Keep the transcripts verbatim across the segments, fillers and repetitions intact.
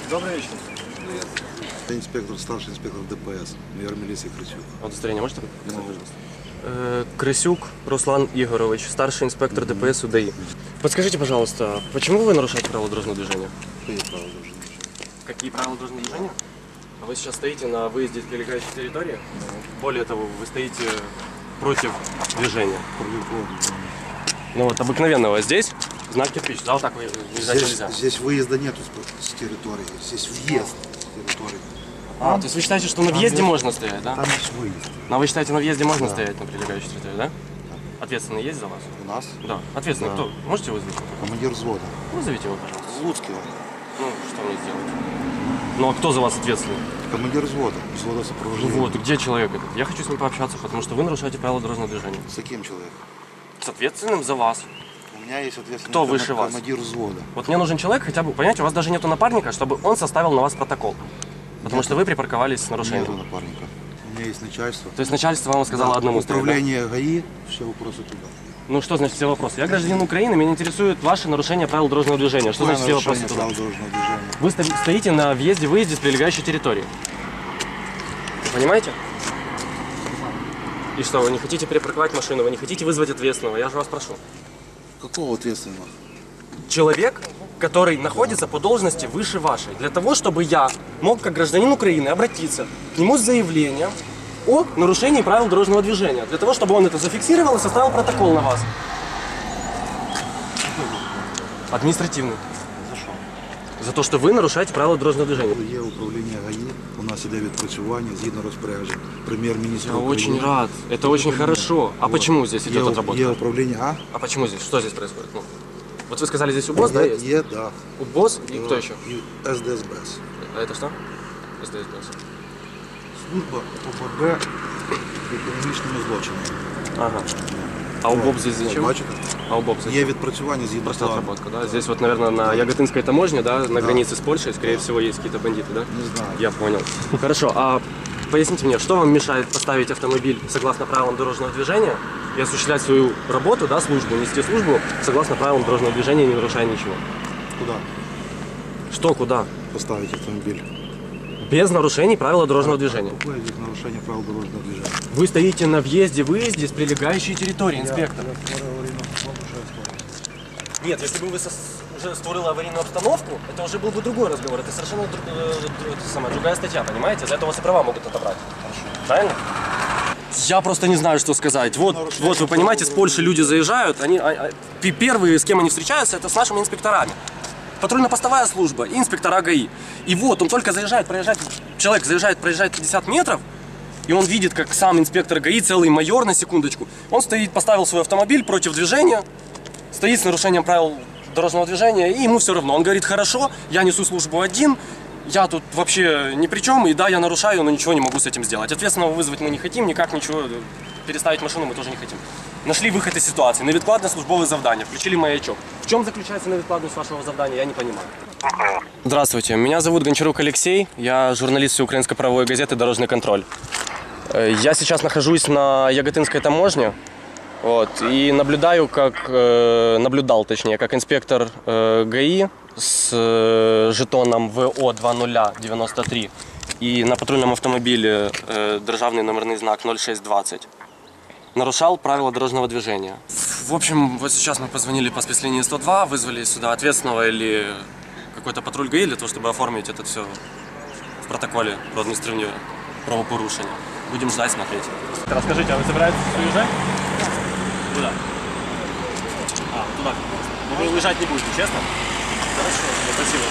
Добрый вечер. Инспектор, старший инспектор ДПС, майор милиции Крысюк. Удостоверение можете показать? Э, Крысюк Руслан Игоревич, старший инспектор ДПС УДАИ. Подскажите, пожалуйста, почему вы нарушаете правила дорожного движения? Какие правила дорожного движения? Какие правила дорожного движения? А вы сейчас стоите на выезде с прилегающей территории? Более того, вы стоите против движения. Ну вот обыкновенного здесь знак кирпич. Да, вот так выезжать Здесь, нельзя. здесь выезда нету с территории, здесь въезд с территории. А, то есть вы считаете, что на въезде там можно стоять, да? Там есть выезд. Но вы считаете, на въезде можно Да. стоять на прилегающей территории, да? Ответственный есть за вас? У нас Да. Ответственный Да. кто? Можете вызвать? командир взвода. Вызовите его, пожалуйста. Луцкий он. Ну, что мне сделать? Ну, а кто за вас ответственный? Командир взвода, взвода Ну сопровождения. вот, где человек этот? Я хочу с ним пообщаться, потому что вы нарушаете правила дорожного движения. С каким человеком? С ответственным за вас. У меня есть ответственный Кто ком- выше вас? командир взвода. Вот мне нужен человек хотя бы, понимаете, у вас даже нету напарника, чтобы он составил на вас протокол. Потому Нет. что вы припарковались с нарушением. Нету напарника. У меня есть начальство. То есть начальство вам сказало Да, одному стоять, да? управление ГАИ, все вопросы туда. Ну что значит все вопросы? Я гражданин Украины, меня интересует ваше нарушение правил дорожного движения. Что значит все вопросы туда? правил дорожного движения. Вы сто- стоите на въезде-выезде с прилегающей территории. Вы понимаете? И что, вы не хотите перепарковать машину, вы не хотите вызвать ответственного? Я же вас прошу. Какого ответственного? Человек, который находится по должности выше вашей, для того, чтобы я мог, как гражданин Украины, обратиться к нему с заявлением о нарушении правил дорожного движения, для того, чтобы он это зафиксировал и составил протокол на вас. Административный. За що? За то, что вы нарушаете правила дорожного движения. Є управління ГАІ, у нас іде відпрацювання згідно розпоряджень прем'єр-міністра Я України. очень рад. Это очень хорошо. А Вот. почему здесь идет Є- отработка? Є управління, а? А почему здесь? Что здесь происходит? Ну, вот вы сказали, здесь УБОС, да, Є, есть? є, да. УБОС и кто еще? І СДСБС. А это что? СДСБС. Служба по боротьбі з економічними злочинами. Ага. А УБОП здесь зачем? Бачите? А УБОП зачем? Є відпрацювання згідно Просто плану. отработка, да? Здесь вот, наверное, на Яготинской таможне, да, на Да. границе с Польшей, скорее всего, есть какие-то бандиты, да? Не знаю. Я понял. Хорошо, а поясните мне, что вам мешает поставить автомобиль согласно правилам дорожного движения и осуществлять свою работу, да, службу, нести службу согласно правилам дорожного движения, не нарушая ничего? Куди Что, куда? поставити автомобіль? Без нарушений правил дорожного движения. Какое здесь нарушення правил дорожнього движения? Вы стоите на въезде-выезде с прилегающей территории, инспектор. Нет, если бы вы со- уже створили аварийную обстановку, это уже был бы другой разговор. Это совершенно друг- э, друг- это самая, другая статья, понимаете? За это вас и права могут отобрать. Правильно? Я просто не знаю, что сказать. Вот, вот вы понимаете, с Польши люди заезжают, они, а- а, пи- первые, с кем они встречаются, это с нашими инспекторами. Патрульно-постовая служба и инспектора ГАИ. И вот он только заезжает, проезжает, человек заезжает, проезжает пятьдесят метров, и он видит, как сам инспектор ГАИ, целый майор, на секундочку, он стоит, поставил свой автомобиль против движения, стоит с нарушением правил дорожного движения, и ему все равно. Он говорит: хорошо, я несу службу один, я тут вообще ни при чем, и да, я нарушаю, но ничего не могу с этим сделать. Ответственного вызвать мы не хотим, никак ничего, переставить машину мы тоже не хотим. Нашли выход из ситуации, невідкладне службове завдання, включили маячок. В чем заключается невідкладность вашего завдания, я не понимаю. Здравствуйте, меня зовут Гончарук Алексей, я журналист Всеукраинской правовой газеты «Дорожный контроль». Э, Я сейчас нахожусь на Яготинской таможне, вот, и наблюдаю, как, э, наблюдал, точнее, как инспектор э, ГАИ с э, жетоном В О два нуля девяносто три и на патрульном автомобиле э, державный номерный знак ноль шесть двадцать нарушал правила дорожного движения. В общем, вот сейчас мы позвонили по спецлинии сто два, вызвали сюда ответственного или какой-то патруль ГАИ для того, чтобы оформить это все в протоколе про административное правопорушение. Будем ждать, смотреть. Расскажите, а вы собираетесь уезжать? Куда? А, туда. Но вы уезжать не будете, честно? Хорошо, спасибо.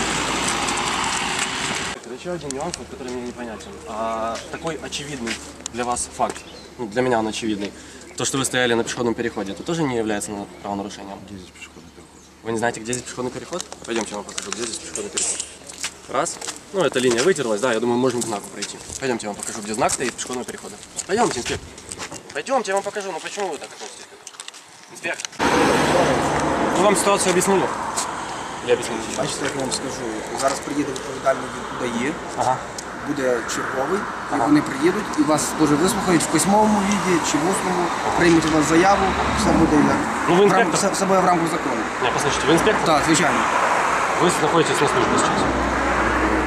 Еще один нюанс, вот, который мне непонятен. А, такой очевидный для вас факт, ну, для меня он очевидный. То, что вы стояли на пешеходном переходе, это тоже не является правонарушением? Где здесь пешеходный переход? Вы не знаете, где здесь пешеходный переход? Пойдемте, я вам покажу, где здесь пешеходный переход. Раз. Ну, эта линия вытерлась, да, я думаю, можем к знаку пройти. Пойдемте, я вам покажу, где знак стоит пешеходного перехода. Пойдемте, инспектор. Пойдемте, я вам покажу. Ну почему вы так относитесь к этому? Инспектор. Мы вам ситуацию объяснили? Или объяснили сейчас? Бачите, як я вам скажу, зараз приїде відповідальний від УДАІ, Ага. буде черговий, і Ага. вони приїдуть і вас дуже вислухають в письмовому віді чи в усному, приймуть у вас заяву, все буде як Ну, ви в інспектор? рам- все, все буде в рамках закону. Не, послушайте, вы инспектор? Так, звичайно. Вы находитесь на службе сейчас.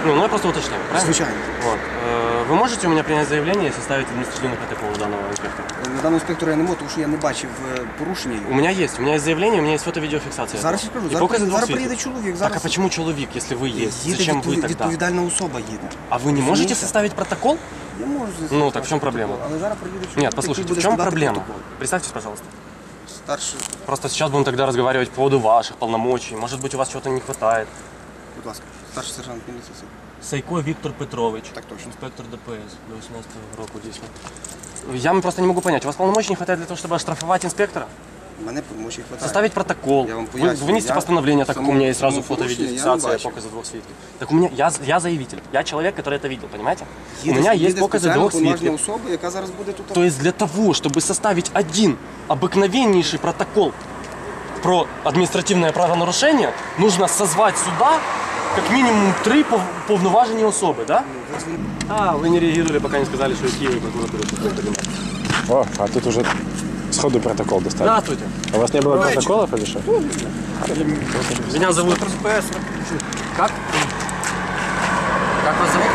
Ну, ну я просто уточняю, правильно? Звичайно. Вот. Э, Вы можете у меня принять заявление и составить административный протокол данного инспектора? На даного інспектора я не можу, тому що я не бачив е, порушення. У меня есть, у меня есть заявление, у меня есть фото-видеофиксация. Зараз я скажу, И зараз, показы приїде- двух зараз свидетелей. приїде чоловік, Так, зараз а почему человек, если вы есть? їде Зачем вы відпові- тогда? відповідальна особа їде. А вы не можете Розумієте? составить протокол? Я можу Ну, так в чому проблема? Але зараз приїде чоловік. Нет, послушайте, який в буде чем складати проблема? протокол. Представьтесь, пожалуйста. Старший, Просто сейчас будем тогда разговаривать по поводу ваших полномочий. Может быть, у вас чего-то не хватает. будь ласка, старший сержант міліції. Сайко Виктор Петрович. Так точно. Инспектор ДПС до восемнадцатого року дійсно. Я просто не могу понять, у вас полномочий не хватает для того, чтобы оштрафовать инспектора? Мене помочі хватає. Составить протокол, Я вам вы, поясню, вынести я постановление, так как у меня есть сразу самому фото, порушению я видеофиксация, не бачу. показы двух свидетелей. Так у меня, я, я заявитель, я человек, который это видел, понимаете? Їде- у меня есть їде показы спеціально двух повноважена свидетелей. особа, яка зараз буде тут. То есть для того, чтобы составить один обыкновеннейший протокол про административное правонарушение, нужно созвать сюда как минимум три пов- повноважені особи, да? А, вы не реагировали, пока не сказали, что из Киева прокуратура. О, а тут уже сходу протокол достали. Здравствуйте. А у вас не было протоколов или что? Меня зовут... Как? Как вас зовут?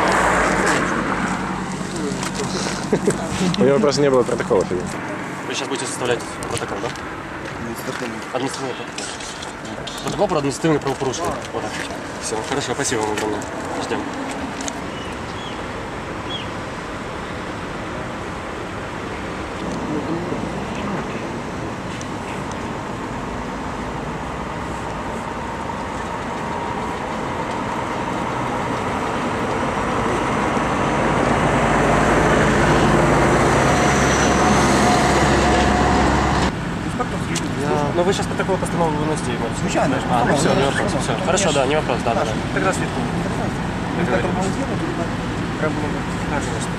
У него просто не было протоколов. или? Вы сейчас будете составлять протокол, да? Административный протокол. Протокол про административное правопорушение. Вот так. Все, хорошо, спасибо вам огромное. Ждем. Но вы сейчас по такой постановке выносите его. Звичайно. А, ну все, не вопрос. Все. Хорошо, да, не вопрос, да, да. да. Тогда свитку. Інспектор може з'їхати, треба було би. Да, конечно.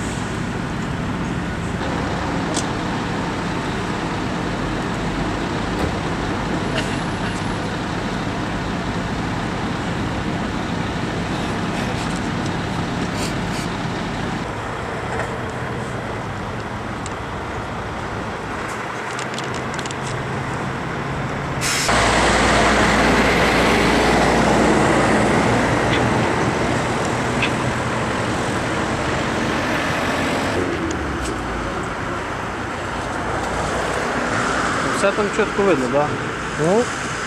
Все там чітко видно, так? Да?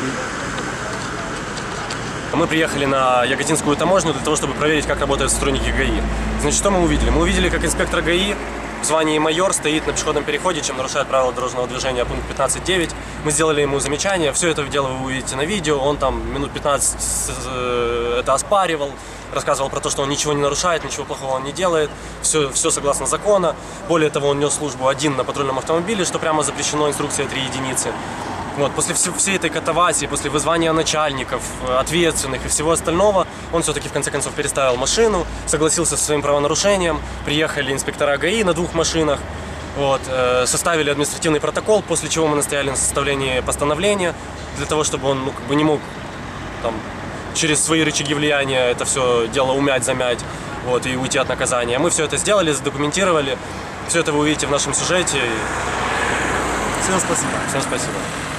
Мы приехали на Яготинскую таможню для того, чтобы проверить, как работают сотрудники ГАИ. Значит, что мы увидели? Мы увидели, как инспектор ГАИ в звании майор стоит на пешеходном переходе, чем нарушает правила дорожного движения пункт пятнадцать девять. Мы сделали ему замечание. Все это дело вы увидите на видео. Он там минут пятнадцать это оспаривал, рассказывал про то, что он ничего не нарушает, ничего плохого он не делает. Все, все согласно закону. Более того, он нес службу один на патрульном автомобиле, что прямо запрещено инструкцией три единицы. Вот, после вс- всей этой катавасии, после вызвания начальников, э, ответственных и всего остального, он все-таки в конце концов переставил машину, согласился со своим правонарушением, приехали инспектора ГАИ на двух машинах, вот, э, составили административный протокол, после чего мы настояли на составлении постановления, для того, чтобы он ну, как бы не мог там, через свои рычаги влияния это все дело умять, замять, вот, и уйти от наказания. Мы все это сделали, задокументировали, все это вы увидите в нашем сюжете. Всім спасибо. Всем спасибо.